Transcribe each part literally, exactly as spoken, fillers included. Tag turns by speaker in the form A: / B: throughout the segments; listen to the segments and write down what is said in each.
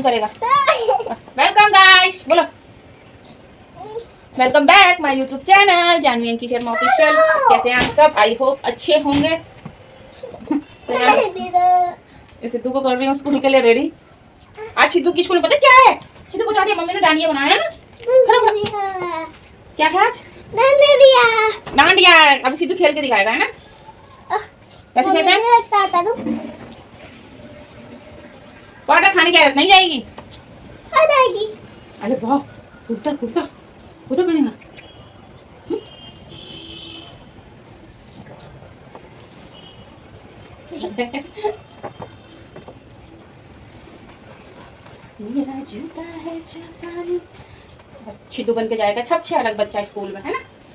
A: कौन करेगा? Welcome guys, बोलो welcome back my YouTube channel Janvi and की शर्मा ऑफिशियल। कैसे हैं आप सब? आई होप अच्छे होंगे। इसे तू को कर रही हूँ स्कूल के लिए रेडी। आज सिद्धू की स्कूल में पता क्या है? सिद्धू को चाहती है मम्मी ने डांडिया बनाया ना। खड़ा खड़ा क्या है आज? डांडिया। डांडिया अभी सिद्धू खेल के दिखाएगा है ना। कैसे खेलते हैं? पाउडर खाने की आदत नहीं जाएगी। आ जाएगी। अरे वाह, कुर्ता कुर्ता कुर्ता पहनेगा। मेरा जूता है जापानी। सिद्धू बन के जाएगा सबसे अलग बच्चा स्कूल में है ना।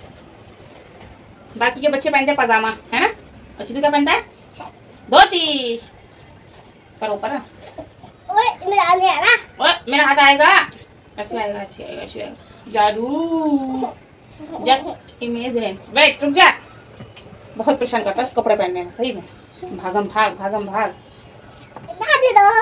A: बाकी के बच्चे पहनते हैं पजामा है ना, और सिद्धू क्या पहनता है? धोती। करो ऊपर। ओए मेरा नहीं आ रहा। ओए मेरा हाथ आएगा। ऐसे आएगा ऐसे आएगा ऐसे आएगा। जादू। Just imagine. वेट रुक जा। बहुत परेशान करता है इस कपड़े पहनने में सही में। भागम भाग भागम भाग। ना दे दो।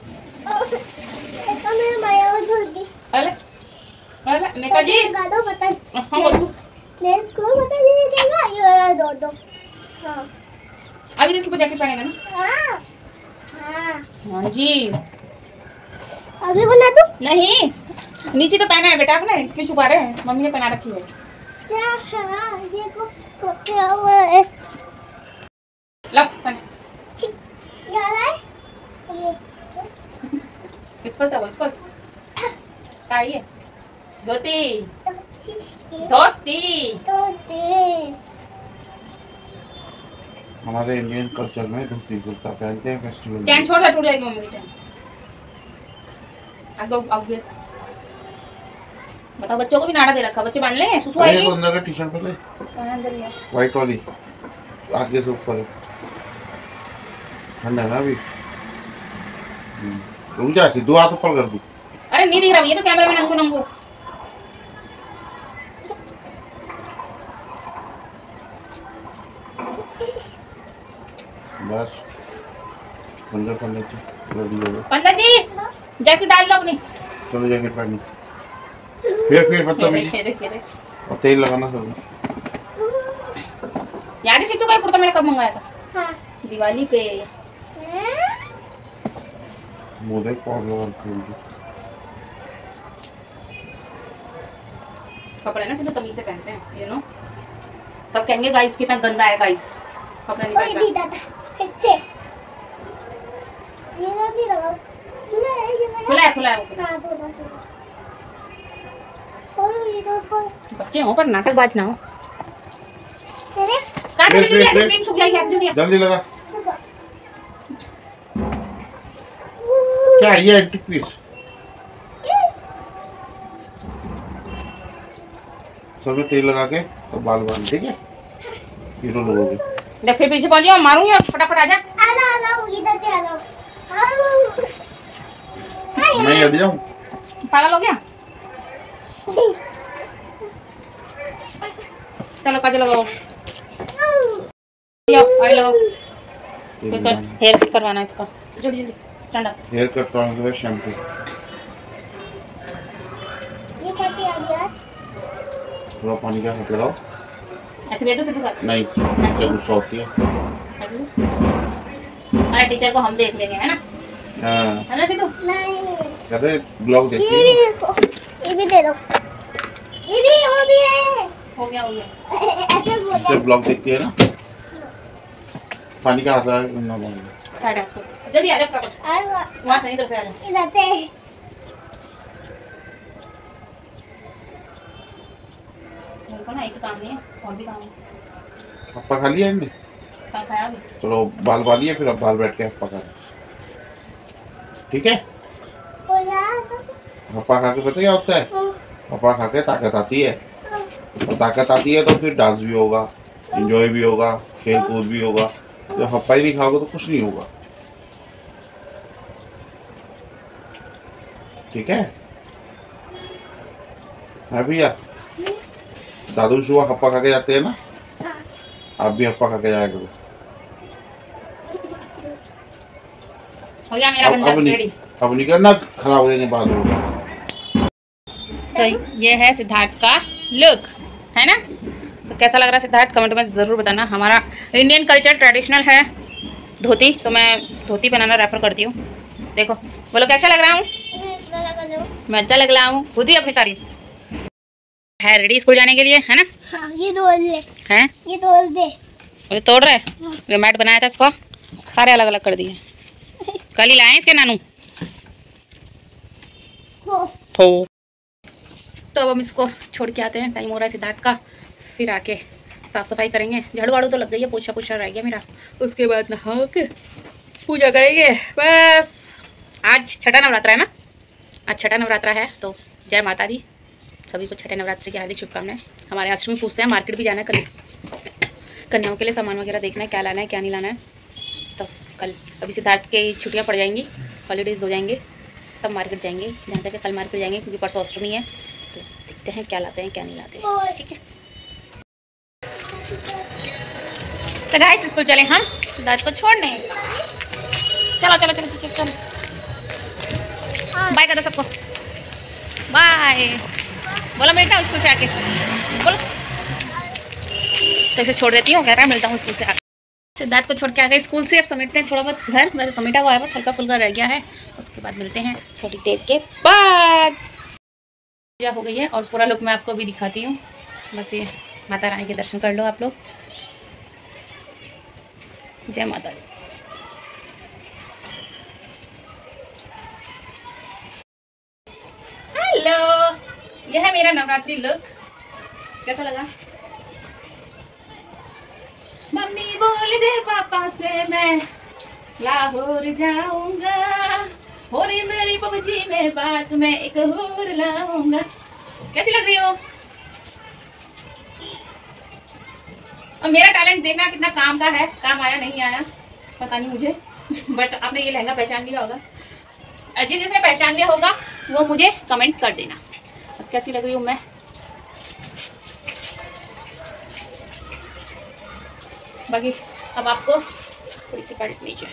A: इसका मेरा माया हो जल्दी। अरे अरे नेताजी लगा दो बटन। हां बोलो। मेरे को बता नहीं देगा ये दो दो। हां अभी तो इसके ऊपर जैकेट पहनेगा ना। हां हां हां जी। अभी बना दो। नहीं नीचे तो पहना है बेटा आपने, क्यों छुपा रहे हैं? मम्मी ने पहना रखी है। क्या है ये को क्या हुआ है? लो पहन। यार है ये इसको तो इसको काय है? धोती धोती धोती।
B: हमारे इंडियन कल्चर में धोती कुर्ता पहनते हैं फेस्टिवल।
A: चैन छोड़ दे, टूट जाएगी मम्मी की चैन। आगे आगे बताओ, बच्चों को भी नाड़ा दे रखा, बच्चे बांध लेंगे सुसु आएगी।
B: अरे अंदर का टी-शर्ट पहले
A: अंदर ही है
B: व्हाइट वाली आगे से ऊपर है ठंडा है ना अभी। रुक जा, दो हाथ ऊपर कर दूं।
A: अरे नहीं दिख रहा ये तो कैमरा में नंगू नंगू।
B: बस पंद्रह पंद्रह रेडी हो गए।
A: पंडित जी जैकेट डाल लो अपनी।
B: चलो जैकेट पहनी। फिर फिर बदतमीजी और तेल लगाना सब।
A: याद है सिद्धू का कुर्ता मैंने कब मंगाया था? हाँ दिवाली पे।
B: मुझे पाउडर लगा के
A: कपड़े ना सिद्धू तमीज से पहनते हैं यू नो। सब कहेंगे गाइस कितना गंदा है गाइस कपड़ा नहीं पहनता। ये नहीं लगाओ। खुला है खुला है। हां दो दो दो। बच्चे हो पर नाटकबाज ना हो। तेरे काट ले ले क्रीम सूख जाएगी। आप जल्दी
B: जल्दी लगा। क्या ये एंटीक पीस? सब में तेल लगा के तो बाल बांध ठीक है। हीरो लोगे।
A: देख फिर पीछे पहुंच जाओ, मारूंगी फटाफट आ जा।
C: आ जा आ जा इधर से आ जाओ।
B: मैं हट जाऊं?
A: पागल हो गया? चलो काजल लगाओ। आई लव हेयर कट करवाना इसका जल्दी जल्दी। Stand up.
B: हेयर कट करवाने के बाद शैम्पू।
C: ये कैसे आ गया?
B: थोड़ा पानी का हाथ लगाओ।
A: ऐसे भेज दो सिद्धू का।
B: नहीं मुझे गुस्सा होती है।
A: अरे टीचर को हम देख लेंगे है ना।
B: हाँ
A: है ना सिद्धू?
C: नहीं
B: अरे ब्लॉग देखिए।
C: ये भी देखो, ये भी दे दो। ये भी हो भी है।
A: हो गया हो गया।
C: ऐसे बोलते
B: इसे ब्लॉग देखती है ना। पानी का हाथ लगा के ना बांध।
A: साइड आ जल्दी आ जा फटाफट। वहां से इधर से आ जा।
C: इधर से
A: उनको ना एक काम नहीं है और भी काम है।
B: हप्पा खा लिया इनने?
A: खा खाया भी।
B: चलो बाल बालिए फिर अब बाल बैठ के हप्पा खा ठीक है।
C: हो जा।
B: हप्पा खा के पता क्या होता है? हप्पा खा के ताकत आती है, और ताकत आती है तो फिर डांस भी होगा, एंजॉय भी होगा, खेल कूद भी होगा। जब हप्पा ही नहीं खाओगे तो कुछ नहीं होगा ठीक है। है भैया दादू सुबह हप्पा खा के जाते हैं ना, आप भी हप्पा खा के जाया करो।
A: हो गया मेरा बंदा रेडी।
B: अब नहीं करना, खराब हो जाएंगे बाद में।
A: तो ये है सिद्धार्थ का लुक, है ना? तो कैसा लग रहा है सिद्धार्थ, कमेंट में ज़रूर बताना। हमारा इंडियन कल्चर ट्रेडिशनल है धोती, तो मैं धोती पहनाना रेफर करती हूँ। देखो, बोलो कैसा लग रहा हूँ? मैं अच्छा लग रहा हूँ, खुद ही अपनी तारीफ है। रेडी स्कूल जाने के लिए, है ना?
C: हाँ, ये तोड़ ले।
A: हैं?
C: ये तोड़ दे।
A: ये तोड़ रहे? ये मैट बनाया था इसको, सारे अलग अलग कर दिए। कल ही लाए इसके नानू तो तो अब हम इसको छोड़ के आते हैं, टाइम हो रहा है सिद्धार्थ का। फिर आके साफ़ सफाई करेंगे, झाड़ू वाड़ू तो लग गई है, पोछा पोछा रह गया मेरा। उसके बाद नहा के पूजा करेंगे बस। आज छठा नवरात्रा है ना, आज छठा नवरात्रा है, तो जय माता दी, सभी को छठे नवरात्रि की हार्दिक शुभकामनाएं। हमारे अष्टमी पूछते हैं, मार्केट भी जाना है कल, कन्याओं के लिए सामान वगैरह देखना है, क्या लाना है क्या नहीं लाना है। तो कल अभी सिद्धार्थ की छुट्टियाँ पड़ जाएंगी, हॉलीडेज़ हो जाएंगे, तब मार्केट जाएंगे। जहाँ तक कल मार्केट जाएंगे क्योंकि परसों अष्टमी है, तो देखते हैं क्या लाते हैं क्या नहीं लाते हैं, ठीक है। तो गाइस स्कूल चले हम सिद्धार्थ को छोड़ने। चलो चलो चलो चलो चलो, बाय कर दो सबको, बाय बोलो। मिलता हूँ स्कूल से आके, बोलो। तो इसे छोड़ देती हूँ, कह रहा है मिलता हूँ स्कूल से आके। सिद्धार्थ को छोड़ के आ गए स्कूल से। अब समेटते हैं थोड़ा बहुत घर, वैसे समेटा हुआ है, बस हल्का फुल्का रह गया है। उसके बाद मिलते हैं थोड़ी देर के बाद। पूजा हो गई है और पूरा लुक मैं आपको अभी दिखाती हूँ। बस ये माता रानी के दर्शन कर लो आप लोग। जय माता दी। हेलो, यह है मेरा नवरात्रि लुक, कैसा लगा? मम्मी बोल दे पापा से मैं लाहौर जाऊंगा, हो रही मेरी पबजी में बात, मैं एक और लाऊंगा। कैसी लग रही हो? और मेरा टैलेंट देखना कितना काम का है, काम आया नहीं आया पता नहीं मुझे, बट आपने ये लहंगा पहचान लिया होगा। जिस जिसने पहचान लिया होगा वो मुझे कमेंट कर देना। अब कैसी लग रही हूँ मैं? बाकी अब आपको थोड़ी सी पैड नीचे,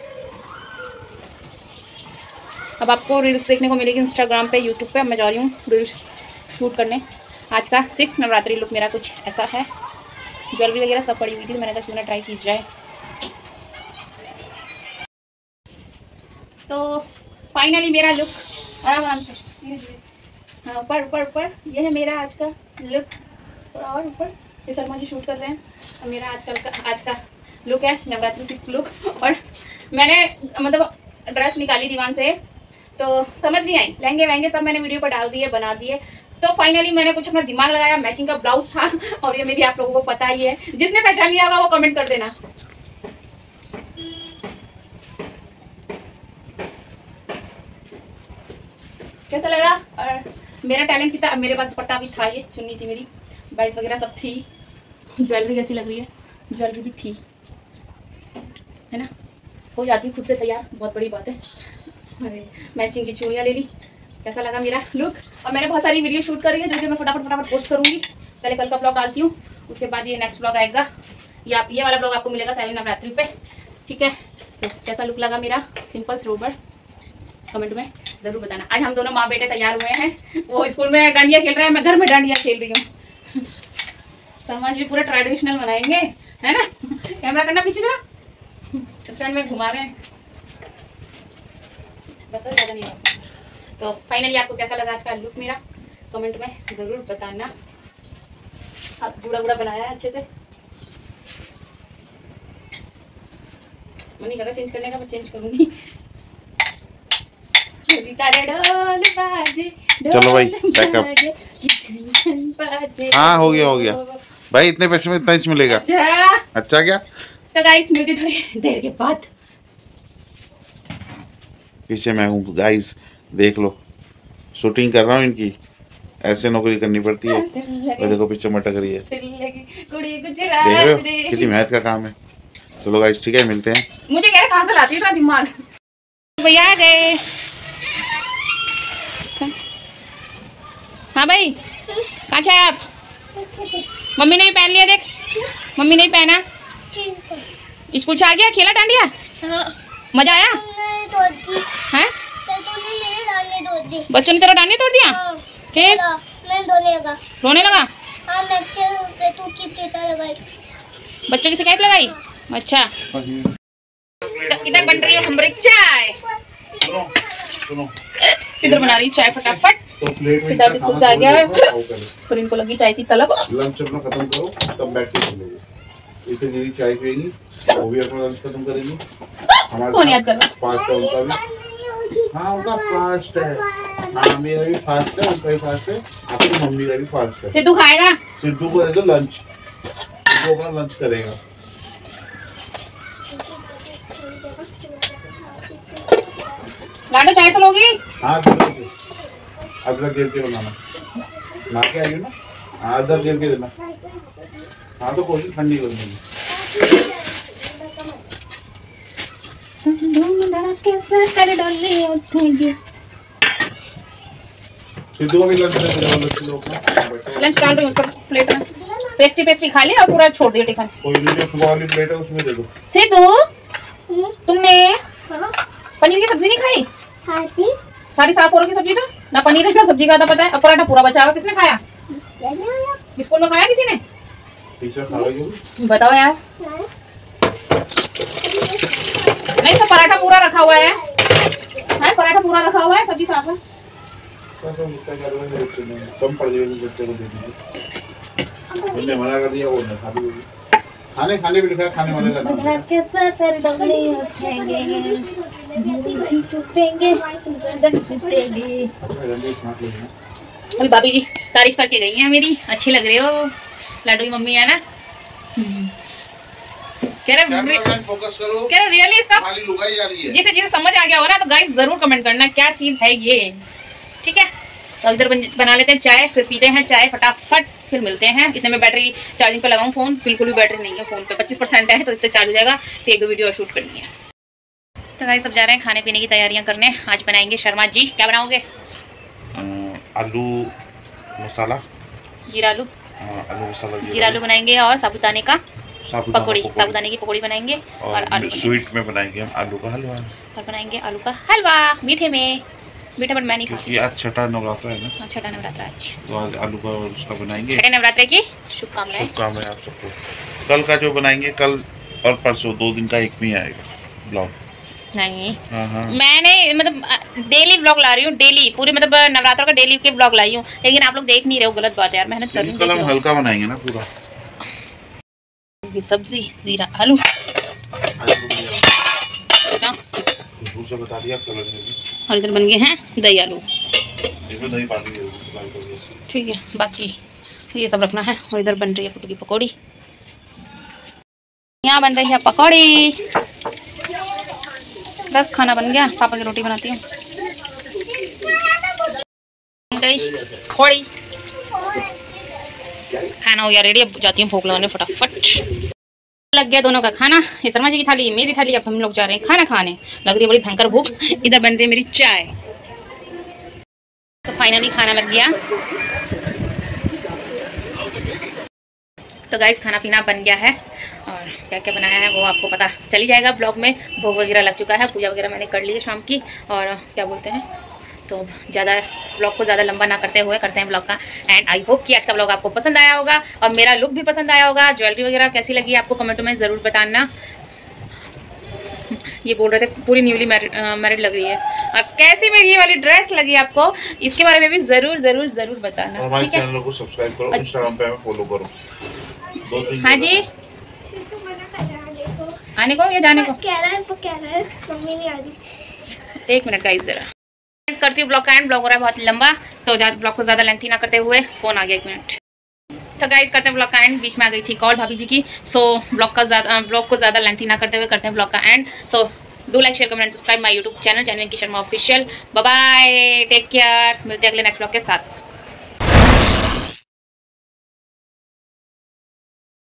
A: अब आपको रील्स देखने को मिलेगी इंस्टाग्राम पे, यूट्यूब पे। अब मैं जा रही हूँ रील्स शूट करने। आज का सिक्स नवरात्रि लुक मेरा कुछ ऐसा है। ज्वेलरी वगैरह सब पड़ी हुई थी, तो मैंने कहा क्यों ना ट्राई की जाए। तो फाइनली मेरा लुक, आराम आराम से, हाँ ऊपर ऊपर ऊपर, यह है मेरा आज का लुक। थोड़ा और ऊपर, ये शर्मा जी शूट कर रहे हैं। और मेरा आजकल का आज का लुक है नवरात्रि सिक्स लुक। और मैंने मतलब ड्रेस निकाली दीवान से, तो समझ नहीं आई, लहंगे वहंगे सब मैंने वीडियो पर डाल दिए, बना दिए। तो फाइनली मैंने कुछ अपना दिमाग लगाया, मैचिंग का ब्लाउज था, और ये मेरी आप लोगों को पता ही है। जिसने पहचान लिया होगा वो कमेंट कर देना। कैसा लग रहा? और मेरा टैलेंट कितना, मेरे पास दुपट्टा भी था, ये चुन्नी थी मेरी, बेल्ट वगैरह सब थी। ज्वेलरी कैसी लग रही है? ज्वेलरी भी थी, है ना? हो जाती है खुद से तैयार, बहुत बड़ी बात है। अरे मैचिंग की चूड़ियाँ ले ली। कैसा लगा मेरा लुक? और मैंने बहुत सारी वीडियो शूट कर रही है जो कि मैं फटाफट फटाफट पोस्ट करूँगी। पहले कल का ब्लॉग डालती हूँ, उसके बाद ये नेक्स्ट ब्लॉग आएगा, या ये वाला ब्लॉग आपको मिलेगा सेवन नवरात्रि पे, ठीक है? तो कैसा लुक लगा मेरा सिंपल सोबर, कमेंट में ज़रूर बताना। आज हम दोनों माँ बेटे तैयार हुए हैं। वो स्कूल में डांडिया खेल रहा है, मैं घर में डांडिया खेल रही हूँ। समाज भी पूरा ट्रेडिशनल बनाएंगे, है ना? कैमरा करना पीछे जरा, स्टैंड में घुमा रहे हैं, बस ज़्यादा नहीं होगा। तो फाइनली आपको कैसा लगा आज का लुक मेरा, कमेंट में ज़रूर बताना। अब जूड़ा वूड़ा बनाया है अच्छे से, मन नहीं कर रहा चेंज करने का, मैं चेंज करूँगी।
B: चलो भाई पैकअप। हाँ हो गया हो गया भाई, इतने पैसे में इतना इंच मिलेगा।
A: अच्छा
B: अच्छा क्या?
A: तो गाइस मिलती थोड़ी देर के बाद।
B: पीछे मैं हूँ गाइस, देख लो शूटिंग कर रहा हूँ इनकी, ऐसे नौकरी करनी पड़ती है। और देखो पीछे मटक रही है, देख रहे हो कितनी मेहनत का काम है। चलो गाइस ठीक है, मिलते हैं।
A: मुझे कह रहे कहाँ से लाती है दिमाग। भैया आ गए। हाँ भाई कहाँ है आप? मम्मी ने भी पहन लिया, देख मम्मी ने भी पहना। स्कूल से आ गया, खेला डांडिया? हाँ। मजा आया? है
C: नहीं तोड़ दी।
A: बच्चों ने तेरा डांडी तोड़ दिया?
C: हाँ।
A: फिर
C: मैं रोने लगा।
A: रोने लगा?
C: हाँ मैं पे तू की तेता लगाई।
A: बच्चों की शिकायत लगाई? अच्छा, तो इधर बन रही है हमारी चाय।
B: सुनो सुनो,
A: इधर बना रही चाय फटाफट।
B: तो प्लेट
A: इधर स्कूल से आ गया है और इनको लगी चाय की तलब।
B: लंच अपना खत्म करो तब बैठ के चलेंगे। इतनी दीदी चाय पिएगी, वो भी अपना लंच खत्म करेंगी। हमारा
A: कौन याद कर रहा?
B: फास्ट है उनका भी। हाँ उनका फास्ट है। हाँ मेरा भी फास्ट है, उनका भी फास्ट है, आपकी मम्मी का भी फास्ट है।
A: सिद्धू खाएगा?
B: सिद्धू को दे दो लंच, वो अपना लंच करेगा।
A: लाडो चाय तो लोगी?
B: हाँ चलो अदरक गिर के बनाना, ना के आई हो ना। हाँ अदरक गिर के देना। हाँ तो कोशिश ठंडी कर देंगे। सिद्धू को भी लंच
A: लंच डाल रही हूँ उसका प्लेट में। पेस्ट्री पेस्ट्री खा लिया और पूरा छोड़ दिया टिफिन।
B: कोई नहीं, जो सुबह वाली प्लेट है उसमें दे दो।
A: सिद्धू तुमने पनीर की सब्जी नहीं खाई?
C: हाँ थी।
A: सारी साफ हो रही सब्जी तो ना पनीर है ना सब्जी खाता पता है। अब पराठा पूरा बचा हुआ किसने खाया? स्कूल में खाया किसी ने?
B: टीचर खा गई।
A: बताओ यार। नहीं तो पराठा पूरा रखा हुआ है। हाँ पराठा पूरा रखा हुआ है, सब्जी साफ है।
B: कम पड़ जाएगी बच्चे को दे दीजिए। मैंने मना कर दिया, वो नहीं खा भी। खाने खाने भी लिखा है, खाने वाले का नाम
A: कैसा कर डोले उठेंगे छुपेंगे टूटेंगे। अभी भाभी जी तारीफ करके गई हैं मेरी, अच्छी लग रही हो लाडू की मम्मी है ना। कह रहे
B: फोकस करो,
A: कह रहे रियली इसका
B: खाली लुगाई जा रही है।
A: जिसे जिसे समझ आ गया हो ना तो गाइस जरूर कमेंट करना क्या चीज है ये, ठीक है। तो इधर बन, बना लेते हैं चाय, फिर पीते हैं चाय फटाफट, फिर मिलते हैं। इतने में बैटरी चार्जिंग पे लगाऊं फोन, बिल्कुल भी बैटरी नहीं है फोन पे, पच्चीस परसेंट है तो इससे चार्ज हो जाएगा। फिर एक दो वीडियो और शूट करनी है। तो गाइस सब जा रहे हैं खाने पीने की तैयारियां करने। आज बनाएंगे शर्मा जी। क्या बनाओगे?
B: आलू मसाला,
A: जीरा आलू।
B: आलू मसाला
A: जीरा आलू बनाएंगे और साबुदाने का
B: साबुदाना
A: पकौड़ी, साबुदाने की पकौड़ी बनाएंगे और, और आलू
B: स्वीट में बनाएंगे हम आलू का हलवा,
A: और बनाएंगे आलू का हलवा मीठे में। मीठा बट मैं नहीं खाती,
B: आज छठा नवरात्र है ना।
A: छठा नवरात्र आज,
B: तो आज आलू का उसका बनाएंगे।
A: छठे नवरात्र की शुभकामनाएं।
B: शुभकामनाएं आप सबको। कल का जो बनाएंगे कल और परसों, दो दिन का एक में आएगा ब्लॉग।
A: नहीं
B: हाँ हाँ।
A: मैंने मतलब डेली ब्लॉग ला रही हूँ, डेली पूरी मतलब नवरात्रों का डेली के ब्लॉग लाई हूँ, लेकिन आप लोग देख नहीं रहे हो, गलत बात है यार। मेहनत कर रही हूँ।
B: कल हम हल्का बनाएंगे ना पूरा।
A: सब्जी जीरा आलू
B: से बता दिया कलर में भी।
A: और इधर बन गए हैं दही आलू,
B: इसमें दही पानी
A: ठीक है। बाकी ये सब रखना है। और इधर बन रही है कुटू की पकौड़ी, यहाँ बन रही है पकौड़ी। बस खाना बन गया, पापा की रोटी बनाती हूँ। गई पकौड़ी, खाना हो गया रेडी। अब जाती हूँ भूख लगाने फटाफट। लग गया दोनों का खाना, ये शर्मा जी की थाली, मेरी थाली। अब हम लोग जा रहे हैं खाना खाने। लग रही है बड़ी भयंकर भूख। इधर बन रही है मेरी चाय। तो फाइनली खाना लग गया। तो गाइस खाना पीना बन गया है और क्या क्या बनाया है वो आपको पता चल ही जाएगा ब्लॉग में। भोग वगैरह लग चुका है, पूजा वगैरह मैंने कर ली है शाम की। और क्या बोलते हैं, तो ज़्यादा ब्लॉग को ज़्यादा लंबा ना करते हुए करते हैं ब्लॉग का एंड। आई होप कि आज का ब्लॉग आपको पसंद आया होगा और मेरा लुक भी पसंद आया होगा। ज्वेलरी वगैरह कैसी लगी आपको कमेंट में ज़रूर बताना। ये बोल रहे थे पूरी न्यूली मैरिड लग रही है, और कैसी मेरी ये वाली ड्रेस लगी आपको, इसके बारे में भी ज़रूर ज़रूर ज़रूर बताना।
B: हमारे चैनल को सब्सक्राइब करो, इंस्टाग्राम पे हमें फॉलो करो।
A: हाँ जी, आने को या जाने को
C: कह रहा है, वो कह रहा है मम्मी नहीं आ रही।
A: एक मिनट गाइस जरा करती हूँ ब्लॉग का एंड। ब्लॉग हो रहा है बहुत लंबा, तो ब्लॉग को ज़्यादा लेंथी ना करते हुए, फ़ोन आ गया एक मिनट। तो गाइस करते हैं ब्लॉग का एंड। बीच में आ गई थी कॉल भाभी जी की, सो ब्लॉग का ज़्यादा ब्लॉग को ज़्यादा लेंथी ना करते हुए करते हैं ब्लॉग का end. So do like share comment subscribe my YouTube channel Janvi की Sharma official. Bye bye, take care, मिलते हैं अगले नेक्स्ट ब्लॉग के साथ।